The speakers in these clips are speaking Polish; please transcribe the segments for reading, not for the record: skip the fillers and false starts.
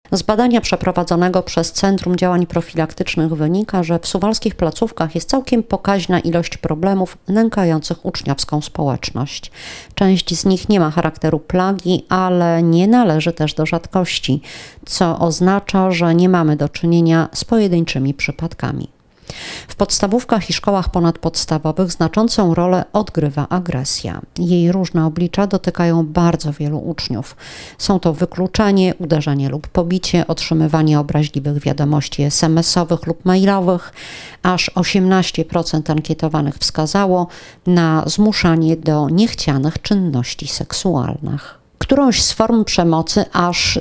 Z badania przeprowadzonego przez Centrum Działań Profilaktycznych wynika, że w suwalskich placówkach jest całkiem pokaźna ilość problemów nękających uczniowską społeczność. Część z nich nie ma charakteru plagi, ale nie należy też do rzadkości, co oznacza, że nie mamy do czynienia z pojedynczymi przypadkami. W podstawówkach i szkołach ponadpodstawowych znaczącą rolę odgrywa agresja. Jej różne oblicza dotykają bardzo wielu uczniów. Są to wykluczanie, uderzenie lub pobicie, otrzymywanie obraźliwych wiadomości SMS-owych lub mailowych. Aż 18% ankietowanych wskazało na zmuszanie do niechcianych czynności seksualnych. Którąś z form przemocy aż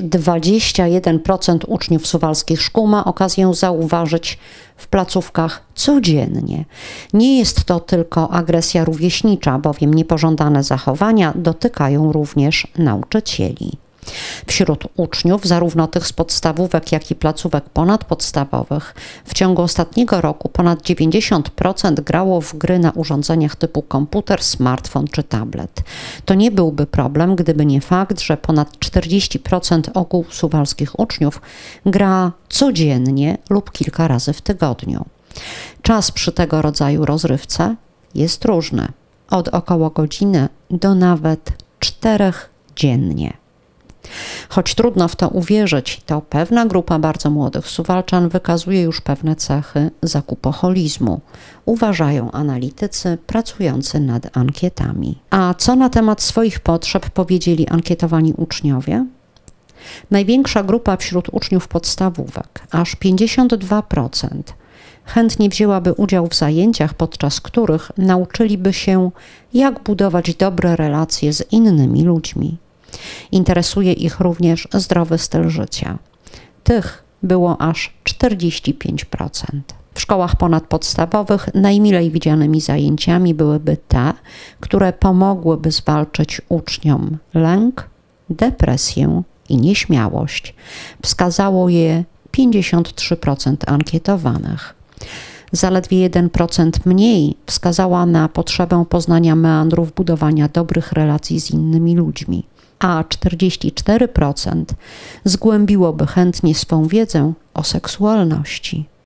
21% uczniów suwalskich szkół ma okazję zauważyć w placówkach codziennie. Nie jest to tylko agresja rówieśnicza, bowiem niepożądane zachowania dotykają również nauczycieli. Wśród uczniów, zarówno tych z podstawówek, jak i placówek ponadpodstawowych, w ciągu ostatniego roku ponad 90% grało w gry na urządzeniach typu komputer, smartfon czy tablet. To nie byłby problem, gdyby nie fakt, że ponad 40% ogółu suwalskich uczniów gra codziennie lub kilka razy w tygodniu. Czas przy tego rodzaju rozrywce jest różny, od około godziny do nawet 4 dziennie. Choć trudno w to uwierzyć, to pewna grupa bardzo młodych Suwalczan wykazuje już pewne cechy zakupoholizmu, uważają analitycy pracujący nad ankietami. A co na temat swoich potrzeb powiedzieli ankietowani uczniowie? Największa grupa wśród uczniów podstawówek, aż 52%, chętnie wzięłaby udział w zajęciach, podczas których nauczyliby się, jak budować dobre relacje z innymi ludźmi. Interesuje ich również zdrowy styl życia. Tych było aż 45%. W szkołach ponadpodstawowych najmilej widzianymi zajęciami byłyby te, które pomogłyby zwalczyć uczniom lęk, depresję i nieśmiałość. Wskazało je 53% ankietowanych. Zaledwie 1% mniej wskazała na potrzebę poznania meandrów budowania dobrych relacji z innymi ludźmi, a 44% zgłębiłoby chętnie swą wiedzę o seksualności.